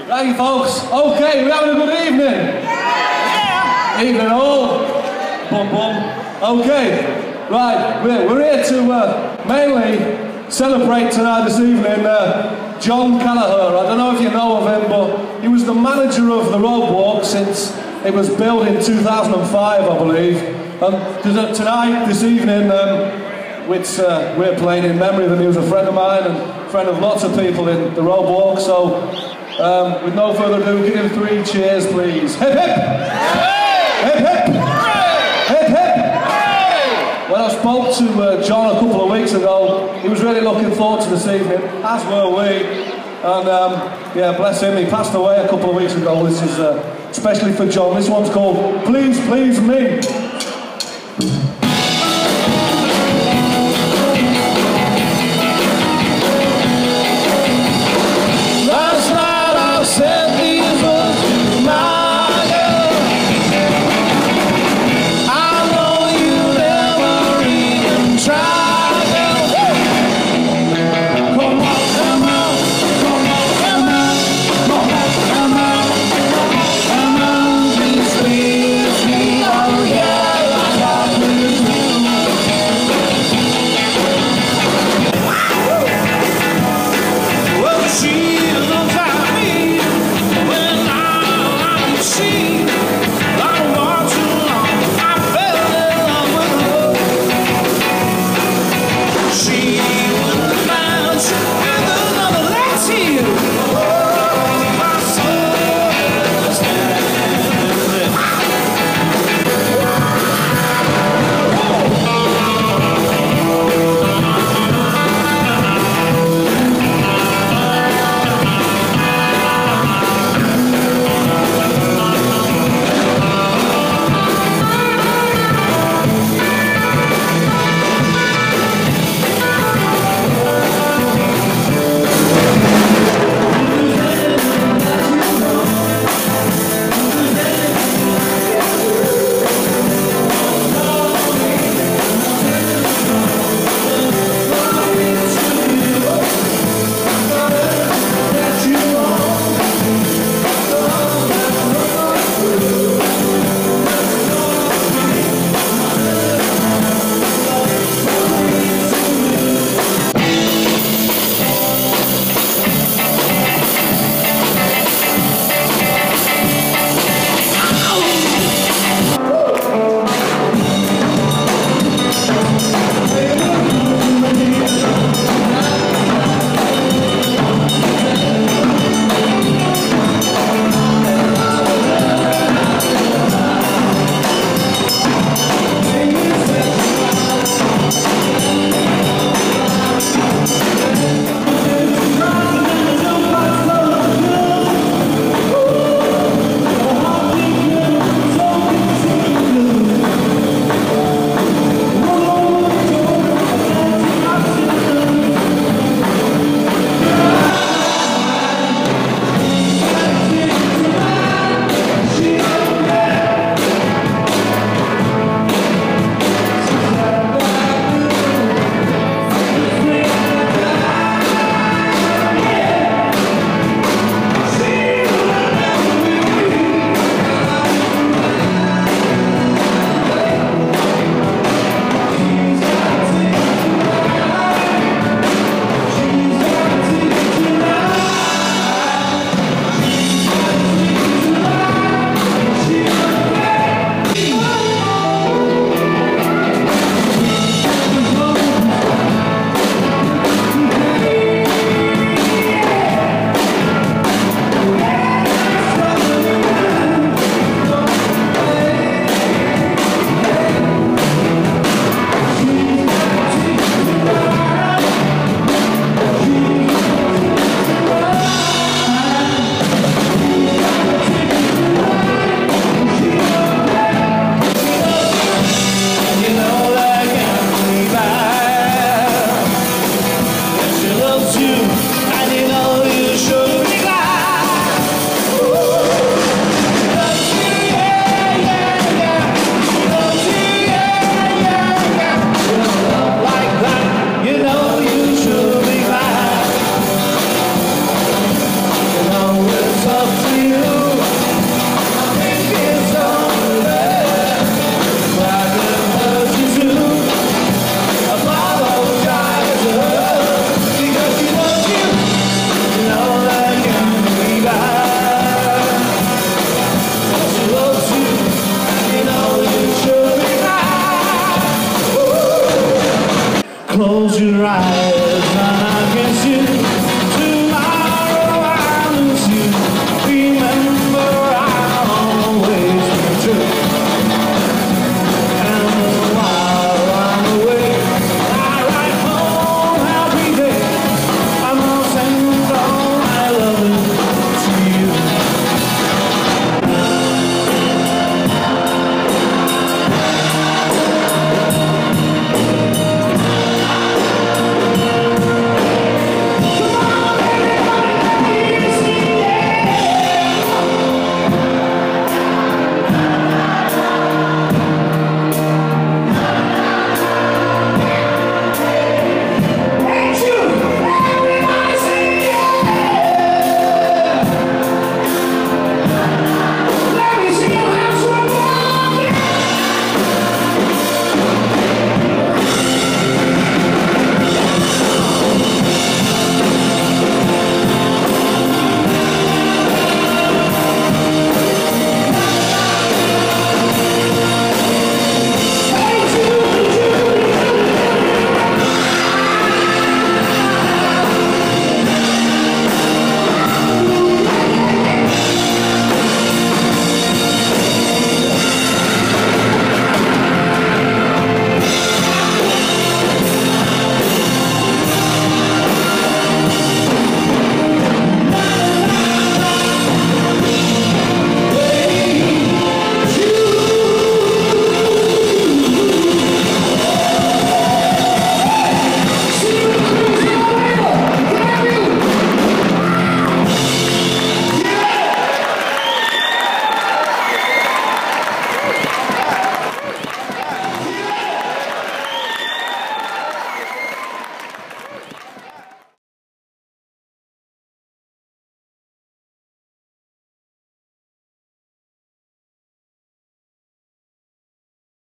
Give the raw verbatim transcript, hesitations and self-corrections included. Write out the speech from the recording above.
Right, folks. Okay, we're having a good evening. Yeah. Evening all. Bum bum. Okay. Right, we're, we're here to uh, mainly celebrate tonight, this evening, uh, John Kelleher. I don't know if you know of him, but he was the manager of the Ropewalk since it was built in two thousand five, I believe. And um, tonight, this evening, um, which uh, we're playing in memory of him. He was a friend of mine and a friend of lots of people in the Ropewalk. So, um, with no further ado, give him three cheers, please. Hip hip! Hip hip! Hip hip! When I spoke to uh, John a couple of weeks ago, he was really looking forward to this evening, as were we. And um, yeah, bless him, he passed away a couple of weeks ago. This is uh, especially for John. This one's called Please Please Me. Yeah. right.